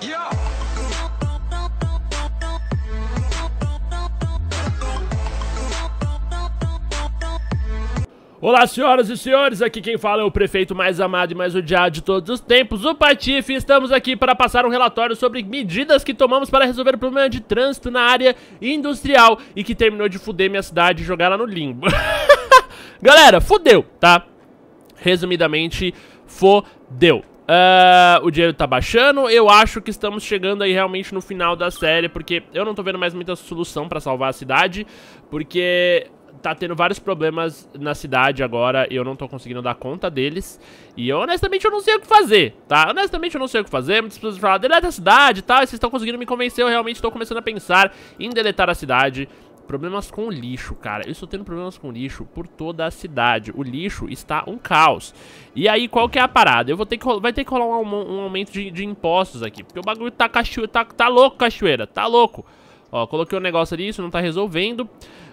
Olá, senhoras e senhores, aqui quem fala é o prefeito mais amado e mais odiado de todos os tempos, o Patife. Estamos aqui para passar um relatório sobre medidas que tomamos para resolver o problema de trânsito na área industrial e que terminou de fuder minha cidade e jogar ela no limbo. Galera, fudeu, tá? Resumidamente, fodeu. O dinheiro tá baixando, eu acho que estamos chegando aí realmente no final da série, porque eu não tô vendo mais muita solução pra salvar a cidade, porque tá tendo vários problemas na cidade agora e eu não tô conseguindo dar conta deles. E honestamente eu não sei o que fazer, tá? Honestamente eu não sei o que fazer, muitas pessoas falam, deleta a cidade e tal, e vocês estão conseguindo me convencer, eu realmente tô começando a pensar em deletar a cidade. Problemas com o lixo, cara. Eu estou tendo problemas com o lixo por toda a cidade. O lixo está um caos. E aí, qual que é a parada? Eu vou ter que vai ter que rolar um aumento de impostos aqui. Porque o bagulho tá louco, cachoeira. Tá louco. Ó, coloquei um negócio ali, isso não tá resolvendo.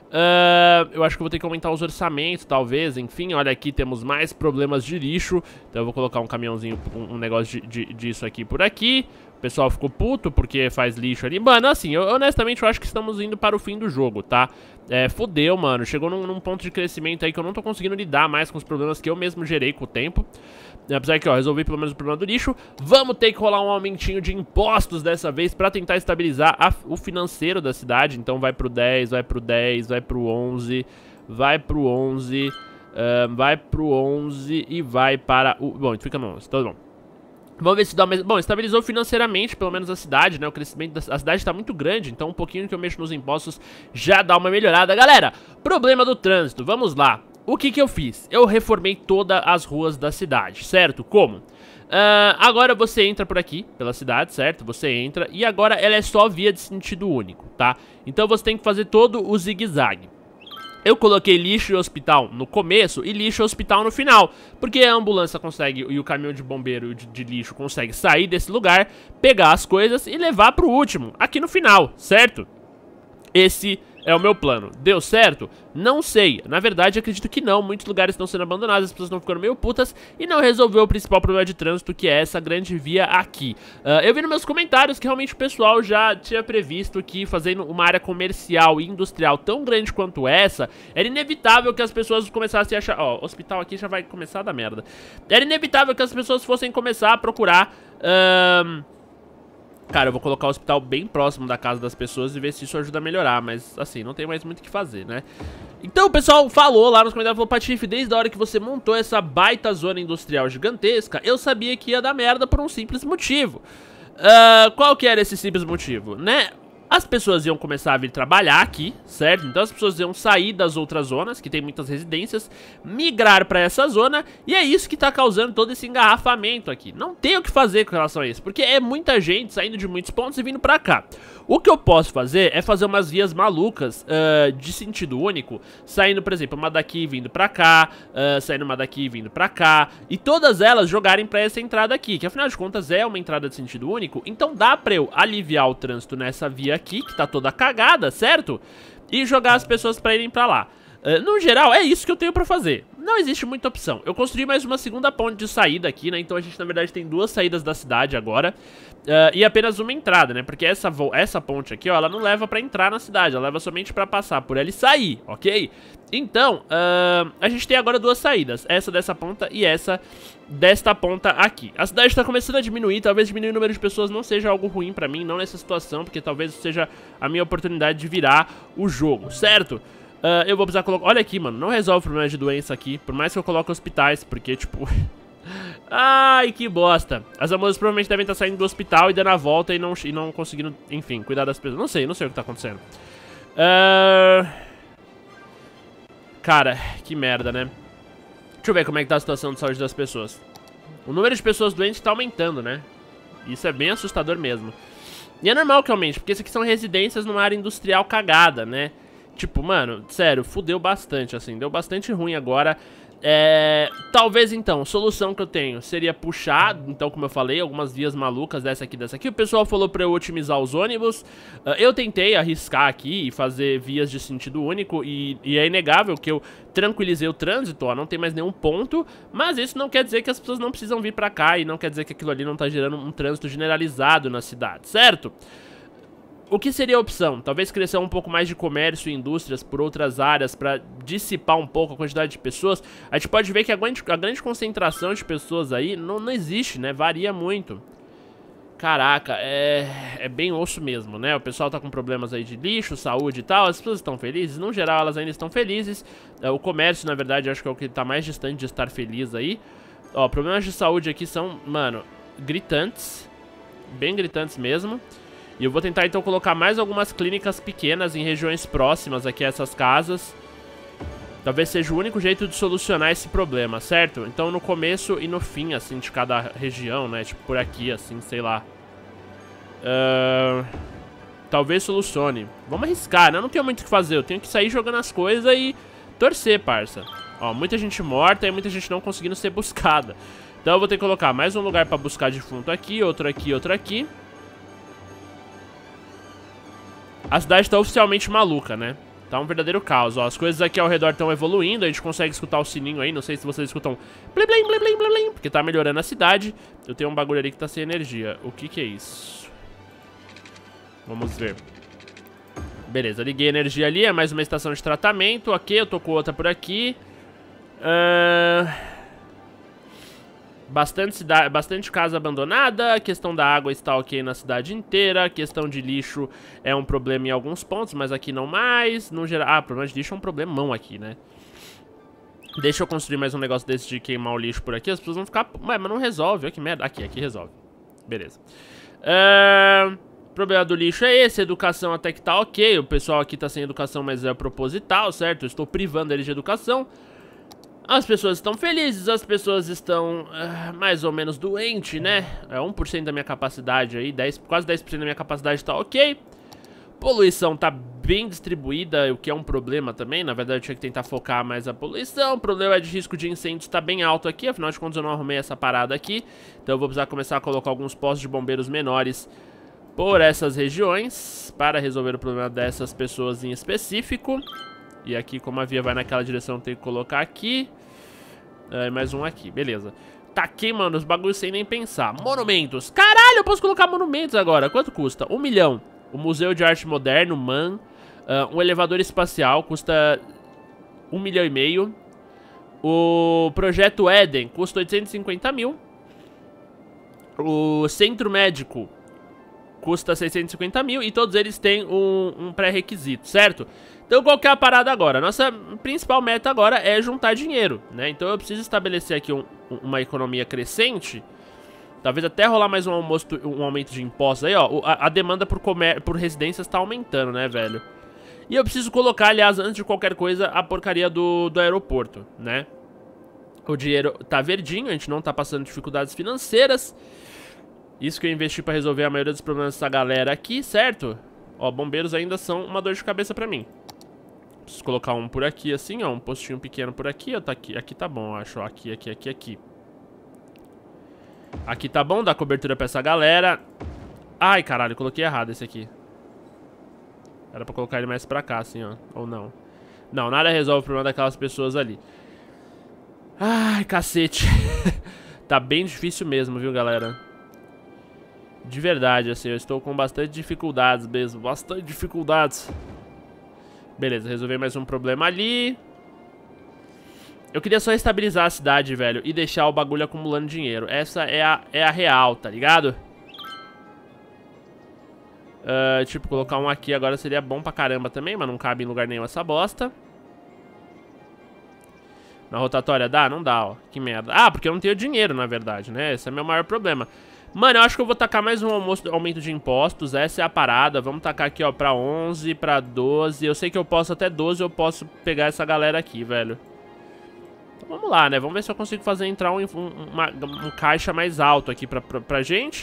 Eu acho que eu vou ter que aumentar os orçamentos, talvez. Enfim, olha aqui, temos mais problemas de lixo. Então eu vou colocar um caminhãozinho, um negócio disso aqui por aqui. O pessoal ficou puto porque faz lixo ali. Mano, assim, honestamente eu acho que estamos indo para o fim do jogo, tá? Fudeu, mano. Chegou num ponto de crescimento aí que eu não tô conseguindo lidar mais com os problemas que eu mesmo gerei com o tempo. Apesar que, ó, resolvi pelo menos o problema do lixo. Vamos ter que rolar um aumentinho de impostos dessa vez pra tentar estabilizar o financeiro da cidade. Então vai pro 10, vai pro 10, vai pro 11, vai pro 11, vai pro 11 e vai para o... Bom, fica no 11, tá bom. Vamos ver se dá mais... Bom, estabilizou financeiramente, pelo menos a cidade, né? O crescimento da cidade tá muito grande, então um pouquinho que eu mexo nos impostos já dá uma melhorada. Galera, problema do trânsito, vamos lá. O que eu fiz? Eu reformei todas as ruas da cidade, certo? Como? Agora você entra por aqui, pela cidade, certo? Você entra e agora ela é só via de sentido único, tá? Então você tem que fazer todo o zigue-zague. Eu coloquei lixo e hospital no começo e lixo e hospital no final, porque a ambulância consegue, e o caminhão de bombeiro de lixo consegue sair desse lugar, pegar as coisas e levar pro último, aqui no final, certo? Esse é o meu plano. Deu certo? Não sei. Na verdade, acredito que não. Muitos lugares estão sendo abandonados, as pessoas estão ficando meio putas e não resolveu o principal problema de trânsito, que é essa grande via aqui. Eu vi nos meus comentários que realmente o pessoal já tinha previsto que fazendo uma área comercial e industrial tão grande quanto essa, era inevitável que as pessoas começassem a achar... Ó, hospital aqui já vai começar a dar merda. Era inevitável que as pessoas fossem começar a procurar... Cara, eu vou colocar o hospital bem próximo da casa das pessoas e ver se isso ajuda a melhorar, mas assim, não tem mais muito o que fazer, né? Então o pessoal falou lá nos comentários, falou, Patife, desde a hora que você montou essa baita zona industrial gigantesca, eu sabia que ia dar merda por um simples motivo. Qual que era esse simples motivo, né? As pessoas iam começar a vir trabalhar aqui, certo? Então as pessoas iam sair das outras zonas, que tem muitas residências, migrar pra essa zona, e é isso que tá causando todo esse engarrafamento aqui. Não tem o que fazer com relação a isso, porque é muita gente saindo de muitos pontos e vindo pra cá. O que eu posso fazer é fazer umas vias malucas de sentido único, saindo, por exemplo, uma daqui vindo pra cá, saindo uma daqui vindo pra cá, e todas elas jogarem pra essa entrada aqui, que afinal de contas é uma entrada de sentido único, então dá pra eu aliviar o trânsito nessa via aqui, que tá toda cagada, certo? E jogar as pessoas pra irem pra lá. No geral, é isso que eu tenho pra fazer. Não existe muita opção. Eu construí mais uma segunda ponte de saída aqui, né? Então a gente, na verdade, tem duas saídas da cidade agora. E apenas uma entrada, né? Porque essa ponte aqui, ó, ela não leva pra entrar na cidade. Ela leva somente pra passar por ela e sair, ok? Então, a gente tem agora duas saídas. Essa dessa ponta e essa desta ponta aqui. A cidade tá começando a diminuir. Talvez diminuir o número de pessoas não seja algo ruim pra mim, não nessa situação, porque talvez seja a minha oportunidade de virar o jogo, certo? Eu vou precisar colocar... Olha aqui, mano, não resolve o problema de doença aqui, por mais que eu coloque hospitais, porque, tipo... Ai, que bosta. As ambulâncias provavelmente devem estar saindo do hospital e dando a volta e não conseguindo, enfim, cuidar das pessoas. Não sei o que tá acontecendo. Cara, que merda, né? Deixa eu ver como é que tá a situação de saúde das pessoas. O número de pessoas doentes tá aumentando, né? Isso é bem assustador mesmo. E é normal que aumente, porque isso aqui são residências numa área industrial cagada, né? Tipo, mano, sério, fudeu bastante, assim, deu bastante ruim agora Talvez então, solução que eu tenho seria puxar, então como eu falei, algumas vias malucas dessa aqui. O pessoal falou pra eu otimizar os ônibus. Eu tentei arriscar aqui e fazer vias de sentido único e é inegável que eu tranquilizei o trânsito, ó, não tem mais nenhum ponto. Mas isso não quer dizer que as pessoas não precisam vir pra cá e não quer dizer que aquilo ali não tá gerando um trânsito generalizado na cidade, certo? O que seria a opção? Talvez crescer um pouco mais de comércio e indústrias por outras áreas para dissipar um pouco a quantidade de pessoas. A gente pode ver que a grande concentração de pessoas aí não existe, né? Varia muito. Caraca, é bem osso mesmo, né? O pessoal tá com problemas aí de lixo, saúde e tal. As pessoas estão felizes? No geral, elas ainda estão felizes. O comércio, na verdade, acho que é o que tá mais distante de estar feliz aí. Ó, problemas de saúde aqui são, mano, gritantes. Bem gritantes mesmo. E eu vou tentar então colocar mais algumas clínicas pequenas em regiões próximas aqui a essas casas. Talvez seja o único jeito de solucionar esse problema, certo? Então no começo e no fim, assim, de cada região, né? Tipo por aqui, assim, sei lá. Talvez solucione. Vamos arriscar, né? Eu não tenho muito o que fazer. Eu tenho que sair jogando as coisas e torcer, parça. Ó, muita gente morta e muita gente não conseguindo ser buscada. Então eu vou ter que colocar mais um lugar pra buscar defunto aqui, outro aqui, outro aqui. A cidade tá oficialmente maluca, né? Tá um verdadeiro caos, ó. As coisas aqui ao redor estão evoluindo. A gente consegue escutar o sininho aí. Não sei se vocês escutam blim, blim, blim, blim, blim, blim, porque tá melhorando a cidade. Eu tenho um bagulho ali que tá sem energia. O que é isso? Vamos ver. Beleza, liguei a energia ali. É mais uma estação de tratamento. Ok, eu tô com outra por aqui. Bastante casa abandonada. A questão da água está ok na cidade inteira. A questão de lixo é um problema em alguns pontos, mas aqui não mais. No geral, problema de lixo é um problemão aqui, né? Deixa eu construir mais um negócio desse de queimar o lixo por aqui. As pessoas vão ficar... Ué, mas não resolve. Olha que merda. Aqui resolve. Beleza. O problema do lixo é esse. A educação até que tá ok. O pessoal aqui tá sem educação, mas é proposital, certo? Eu estou privando eles de educação. As pessoas estão felizes, as pessoas estão mais ou menos doentes, né? 1% da minha capacidade aí, quase 10% da minha capacidade tá ok. Poluição tá bem distribuída, o que é um problema também. Na verdade eu tinha que tentar focar mais a poluição. O problema de risco de incêndios tá bem alto aqui, afinal de contas eu não arrumei essa parada aqui. Então eu vou precisar começar a colocar alguns postos de bombeiros menores por essas regiões para resolver o problema dessas pessoas em específico. E aqui, como a via vai naquela direção, tem que colocar aqui. Mais um aqui, beleza. Taquei, mano, os bagulhos sem nem pensar. Monumentos. Caralho, eu posso colocar monumentos agora. Quanto custa? 1 milhão. O Museu de Arte Moderno, MAN. Um elevador espacial, custa 1,5 milhão. O Projeto Éden custa 850 mil. O Centro Médico custa 650 mil. E todos eles têm um pré-requisito, certo? Então qual que é a parada agora? Nossa principal meta agora é juntar dinheiro, né? Então eu preciso estabelecer aqui uma economia crescente. Talvez até rolar mais um aumento de impostos aí, ó. A demanda por residências tá aumentando, né, velho? E eu preciso colocar, aliás, antes de qualquer coisa, a porcaria do aeroporto, né? O dinheiro tá verdinho, a gente não tá passando dificuldades financeiras. Isso que eu investi pra resolver a maioria dos problemas dessa galera aqui, certo? Ó, bombeiros ainda são uma dor de cabeça pra mim. Preciso colocar um por aqui, assim, ó. Um postinho pequeno por aqui, ó. Tá aqui tá bom, eu acho. Ó, aqui. Aqui tá bom, dá cobertura pra essa galera. Ai, caralho, coloquei errado esse aqui. Era pra colocar ele mais pra cá, assim, ó. Ou não. Não, nada resolve o problema daquelas pessoas ali. Ai, cacete. Tá bem difícil mesmo, viu, galera? De verdade, assim, eu estou com bastante dificuldades mesmo. Bastante dificuldades. Beleza, resolvi mais um problema ali. Eu queria só estabilizar a cidade, velho, e deixar o bagulho acumulando dinheiro. Essa é a real, tá ligado? Tipo, colocar um aqui agora seria bom pra caramba também, mas não cabe em lugar nenhum essa bosta. Na rotatória dá? Não dá, ó. Que merda. Ah, porque eu não tenho dinheiro, na verdade, né? Esse é o meu maior problema. Mano, eu acho que eu vou tacar mais um aumento de impostos. Essa é a parada. Vamos tacar aqui, ó, pra 11, pra 12. Eu sei que eu posso até 12, eu posso pegar essa galera aqui, velho. Então vamos lá, né? Vamos ver se eu consigo fazer entrar um caixa mais alto aqui pra gente.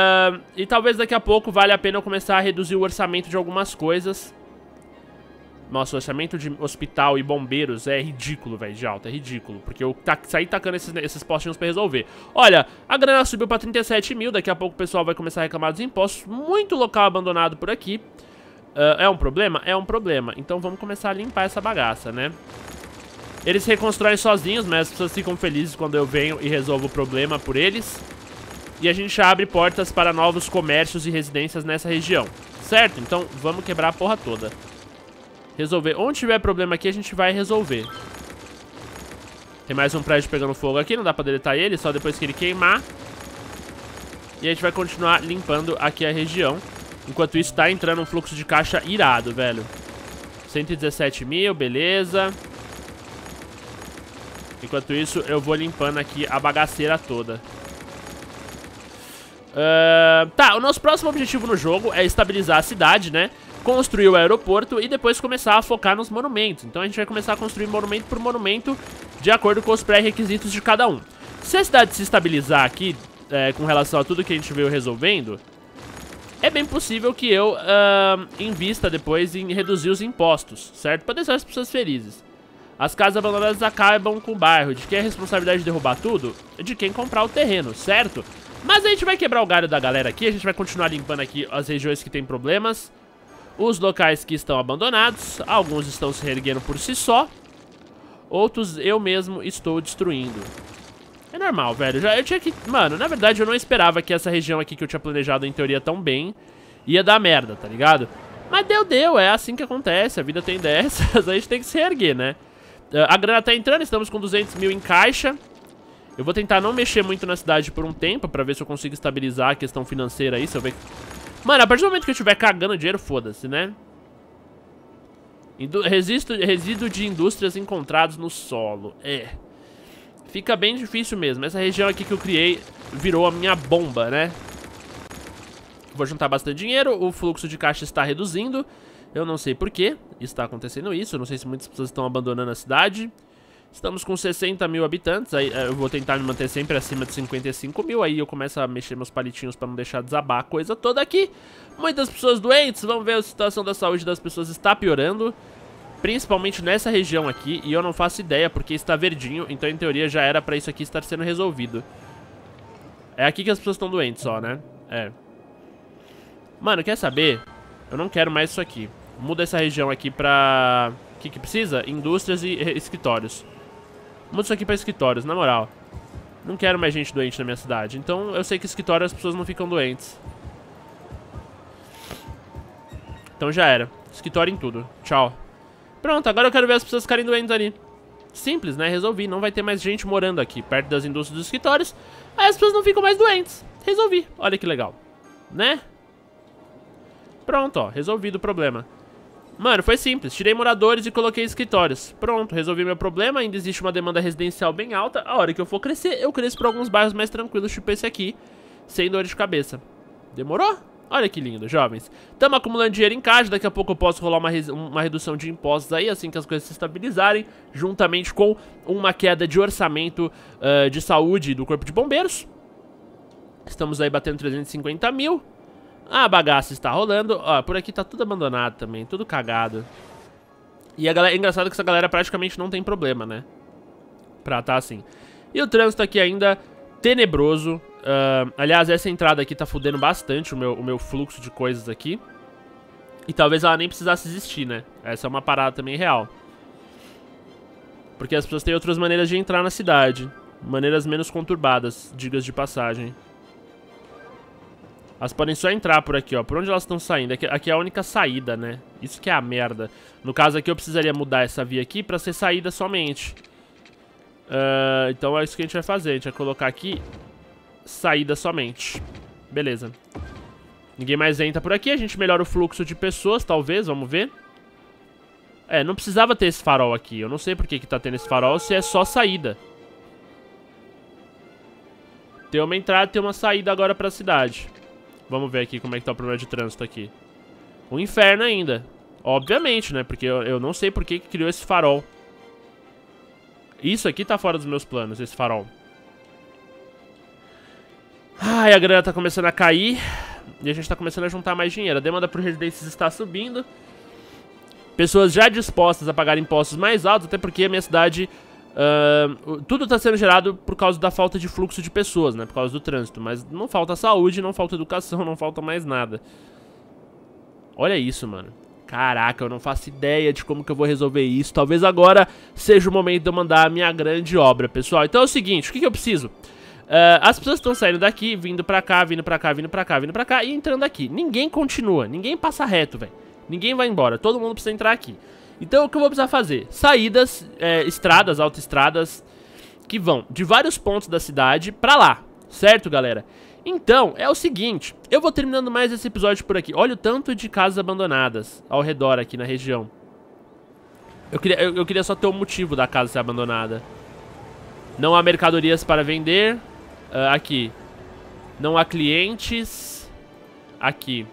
E talvez daqui a pouco vale a pena eu começar a reduzir o orçamento de algumas coisas. Nossa, o orçamento de hospital e bombeiros é ridículo, velho, de alto, é ridículo. Porque eu saí tacando esses postinhos pra resolver. Olha, a grana subiu pra 37 mil, daqui a pouco o pessoal vai começar a reclamar dos impostos. Muito local abandonado por aqui. É um problema? É um problema. Então vamos começar a limpar essa bagaça, né? Eles se reconstroem sozinhos, mas as pessoas ficam felizes quando eu venho e resolvo o problema por eles. E a gente abre portas para novos comércios e residências nessa região, certo? Então vamos quebrar a porra toda. Resolver. Onde tiver problema aqui, a gente vai resolver. Tem mais um prédio pegando fogo aqui, não dá pra deletar ele, só depois que ele queimar. E a gente vai continuar limpando aqui a região. Enquanto isso, tá entrando um fluxo de caixa irado, velho. 117 mil, beleza. Enquanto isso, eu vou limpando aqui a bagaceira toda. Tá, o nosso próximo objetivo no jogo é estabilizar a cidade, né? Construir o aeroporto e depois começar a focar nos monumentos. Então a gente vai começar a construir monumento por monumento de acordo com os pré-requisitos de cada um. Se a cidade se estabilizar aqui, com relação a tudo que a gente veio resolvendo, é bem possível que eu invista depois em reduzir os impostos, certo? Para deixar as pessoas felizes. As casas abandonadas acabam com o bairro. De quem é a responsabilidade de derrubar tudo? De quem comprar o terreno, certo? Mas a gente vai quebrar o galho da galera aqui. A gente vai continuar limpando aqui as regiões que tem problemas. Os locais que estão abandonados. Alguns estão se reerguendo por si só. Outros eu mesmo estou destruindo. É normal, velho. Eu tinha que... Mano, na verdade eu não esperava que essa região aqui que eu tinha planejado em teoria tão bem ia dar merda, tá ligado? Mas deu. É assim que acontece. A vida tem dessas. A gente tem que se reerguer, né? A grana tá entrando. Estamos com 200 mil em caixa. Eu vou tentar não mexer muito na cidade por um tempo pra ver se eu consigo estabilizar a questão financeira aí. Se eu ver... Mano, a partir do momento que eu estiver cagando dinheiro, foda-se, né? Resíduo de indústrias encontrados no solo. Fica bem difícil mesmo. Essa região aqui que eu criei virou a minha bomba, né? Vou juntar bastante dinheiro. O fluxo de caixa está reduzindo. Eu não sei por que está acontecendo isso. Eu não sei se muitas pessoas estão abandonando a cidade. Estamos com 60 mil habitantes. Aí eu vou tentar me manter sempre acima de 55 mil. Aí eu começo a mexer meus palitinhos pra não deixar desabar a coisa toda aqui. Muitas pessoas doentes. Vamos ver, a situação da saúde das pessoas está piorando. Principalmente nessa região aqui. E eu não faço ideia porque está verdinho. Então em teoria já era pra isso aqui estar sendo resolvido. É aqui que as pessoas estão doentes só, né? Mano, quer saber? Eu não quero mais isso aqui. Muda essa região aqui pra... O que precisa? Indústrias e escritórios. Muda isso aqui pra escritórios, na moral. Não quero mais gente doente na minha cidade. Então eu sei que escritório as pessoas não ficam doentes. Então já era. Escritório em tudo. Tchau. Pronto, agora eu quero ver as pessoas ficarem doentes ali. Simples, né? Resolvi. Não vai ter mais gente morando aqui perto das indústrias dos escritórios. Aí as pessoas não ficam mais doentes. Resolvi. Olha que legal. Né? Pronto, ó. Resolvido o problema. Mano, foi simples. Tirei moradores e coloquei escritórios. Pronto, resolvi meu problema. Ainda existe uma demanda residencial bem alta. A hora que eu for crescer, eu cresço pra alguns bairros mais tranquilos, tipo esse aqui, sem dor de cabeça. Demorou? Olha que lindo, jovens. Estamos acumulando dinheiro em caixa. Daqui a pouco eu posso rolar uma redução de impostos aí, assim que as coisas se estabilizarem, juntamente com uma queda de orçamento de saúde do Corpo de Bombeiros. Estamos aí batendo 350 mil. A bagaça está rolando. Ó, por aqui tá tudo abandonado também, tudo cagado. E a galera, é engraçado que essa galera praticamente não tem problema, né? Pra tá assim. E o trânsito aqui ainda tenebroso. Aliás, essa entrada aqui tá fudendo bastante o meu fluxo de coisas aqui. E talvez ela nem precisasse existir, né? Essa é uma parada também real. Porque as pessoas têm outras maneiras de entrar na cidade. Maneiras menos conturbadas, digas de passagem. Elas podem só entrar por aqui, ó. Por onde elas estão saindo? Aqui é a única saída, né? Isso que é a merda. No caso aqui eu precisaria mudar essa via aqui pra ser saída somente. Então é isso que a gente vai fazer. A gente vai colocar aqui saída somente. Beleza. Ninguém mais entra por aqui. A gente melhora o fluxo de pessoas, talvez. Vamos ver. Não precisava ter esse farol aqui. Eu não sei por que tá tendo esse farol se é só saída. Tem uma entrada e tem uma saída agora pra cidade. Vamos ver aqui como é que tá o problema de trânsito aqui. Um inferno ainda. Obviamente, né? Porque eu não sei por que criou esse farol. Isso aqui tá fora dos meus planos, esse farol. Ai, a grana tá começando a cair. E a gente tá começando a juntar mais dinheiro. A demanda por residências está subindo. pessoas já dispostas a pagar impostos mais altos, até porque a minha cidade, tudo tá sendo gerado por causa da falta de fluxo de pessoas, né, por causa do trânsito, mas não falta saúde, não falta educação, não falta mais nada. Olha isso, mano. Caraca, eu não faço ideia de como que eu vou resolver isso. Talvez agora seja o momento de eu mandar a minha grande obra, pessoal. Então é o seguinte, o que eu preciso? As pessoas estão saindo daqui, vindo pra cá, vindo pra cá, vindo pra cá, vindo pra cá e entrando aqui. Ninguém continua, ninguém passa reto, velho. Ninguém vai embora, todo mundo precisa entrar aqui. Então o que eu vou precisar fazer? Saídas, estradas, autoestradas, que vão de vários pontos da cidade pra lá, certo, galera? Então, é o seguinte, eu vou terminando mais esse episódio por aqui. Olha o tanto de casas abandonadas ao redor aqui na região. Eu queria só ter o motivo da casa ser abandonada. Não há mercadorias para vender. Aqui. Não há clientes. Aqui.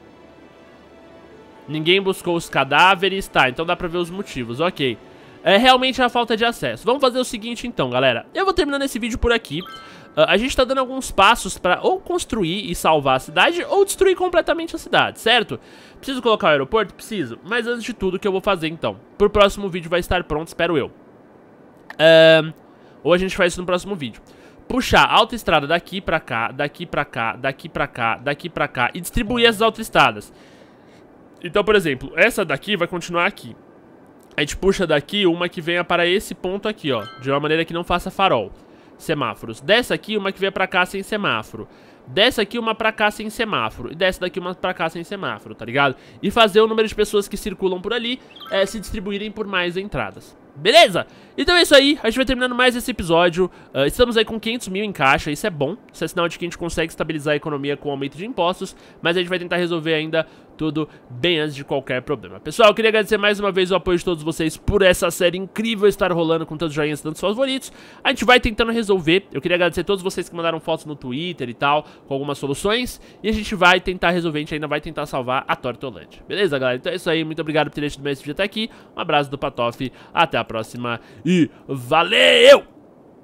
Ninguém buscou os cadáveres. Tá, então dá pra ver os motivos, ok. É realmente a falta de acesso. Vamos fazer o seguinte então, galera. Eu vou terminando esse vídeo por aqui. A gente tá dando alguns passos pra ou construir e salvar a cidade ou destruir completamente a cidade, certo? Preciso colocar o aeroporto? Preciso. Mas antes de tudo, o que eu vou fazer então? Pro próximo vídeo vai estar pronto, espero eu. Ou a gente faz isso no próximo vídeo. Puxar a autoestrada daqui pra cá, daqui pra cá, daqui pra cá, daqui pra cá e distribuir essas autoestradas. Então, por exemplo, essa daqui vai continuar aqui. A gente puxa daqui uma que venha para esse ponto aqui, ó, de uma maneira que não faça farol. Semáforos. Dessa aqui uma que venha pra cá sem semáforo. Dessa aqui uma pra cá sem semáforo. E dessa daqui uma pra cá sem semáforo, tá ligado? E fazer o número de pessoas que circulam por ali se distribuírem por mais entradas. Beleza? Então é isso aí, a gente vai terminando mais esse episódio. Estamos aí com 500 mil em caixa, isso é bom. Isso é sinal de que a gente consegue estabilizar a economia com o aumento de impostos. Mas a gente vai tentar resolver ainda tudo bem antes de qualquer problema. Pessoal, eu queria agradecer mais uma vez o apoio de todos vocês por essa série incrível estar rolando com tantos joinhas e tantos favoritos. A gente vai tentando resolver. Eu queria agradecer a todos vocês que mandaram fotos no Twitter e tal, com algumas soluções. E a gente vai tentar resolver, a gente ainda vai tentar salvar a Tortolândia. Beleza, galera? Então é isso aí, muito obrigado por ter deixado esse vídeo até aqui. Um abraço do Patof, até a próxima e valeu!